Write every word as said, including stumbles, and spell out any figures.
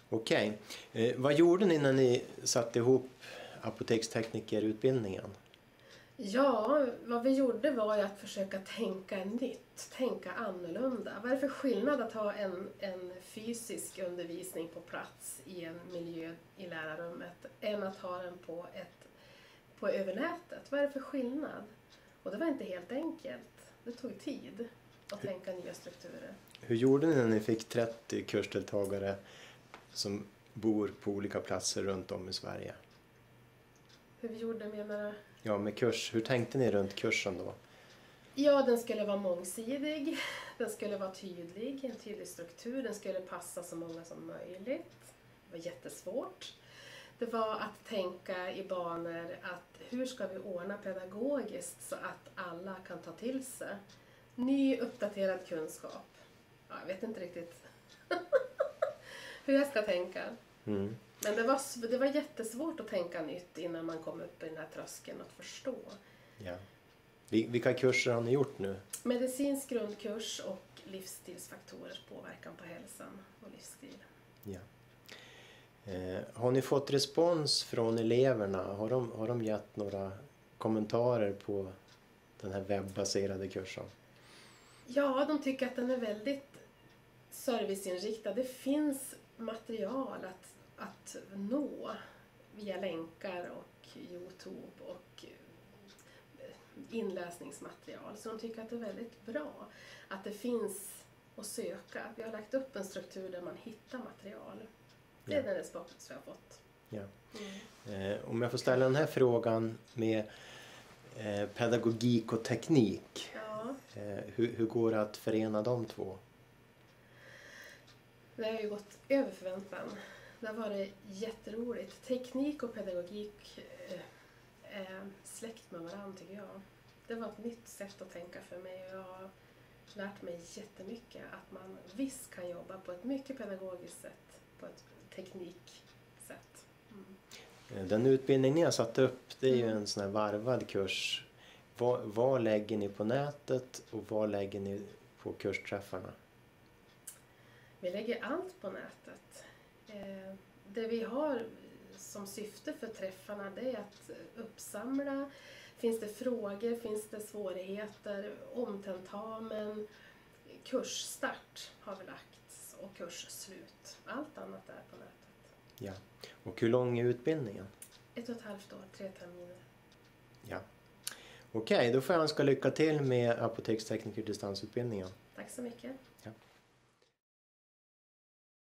Okej. Eh, vad gjorde ni när ni satte ihop apoteksteknikerutbildningen? Ja, vad vi gjorde var ju att försöka tänka nytt, tänka annorlunda. Vad är det för skillnad att ha en, en fysisk undervisning på plats i en miljö i lärarrummet än att ha den på, ett, på över nätet? Vad är det för skillnad? Och det var inte helt enkelt. Det tog tid att tänka nya strukturer. Hur gjorde ni när ni fick trettio kursdeltagare som bor på olika platser runt om i Sverige? Hur vi gjorde menar du? Ja, med kurs. Hur tänkte ni runt kursen då? Ja, den skulle vara mångsidig, den skulle vara tydlig, en tydlig struktur, den skulle passa så många som möjligt. Det var jättesvårt. Det var att tänka i banor att hur ska vi ordna pedagogiskt så att alla kan ta till sig ny uppdaterad kunskap. Ja, jag vet inte riktigt hur jag ska tänka. Mm. Men det var, det var jättesvårt att tänka nytt innan man kom upp i den här tröskeln att förstå. Ja. Vilka kurser har ni gjort nu? Medicinsk grundkurs och livsstilsfaktorers påverkan på hälsan och livsstil. Ja. Eh, har ni fått respons från eleverna? Har de, har de gett några kommentarer på den här webbaserade kursen? Ja, de tycker att den är väldigt serviceinriktad. Det finns material att, att nå via länkar och YouTube och inläsningsmaterial. Så de tycker att det är väldigt bra att det finns att söka. Vi har lagt upp en struktur där man hittar material. Det är ja. den respons vi har fått. Ja. Mm. Eh, om jag får ställa den här frågan med eh, pedagogik och teknik. Ja. Eh, hur, hur går det att förena de två? Det har ju gått över förväntan. Det har varit jätteroligt. Teknik och pedagogik eh, är släkt med varandra tycker jag. Det var ett nytt sätt att tänka för mig och jag har lärt mig jättemycket att man visst kan jobba på ett mycket pedagogiskt sätt, på ett tekniksätt. Mm. Den utbildning ni har satt upp, det är ju en sån här varvad kurs. Vad, vad lägger ni på nätet och vad lägger ni på kursträffarna? Vi lägger allt på nätet. Eh, det vi har som syfte för träffarna det är att uppsamla. Finns det frågor, finns det svårigheter, omtentamen, kursstart har vi lagt och kursslut. Allt annat är på nätet. Ja. Och hur lång är utbildningen? Ett och ett halvt år, tre terminer. Ja. Okej, då får jag önska lycka till med apotekstekniker distansutbildningen. Tack så mycket. Ja.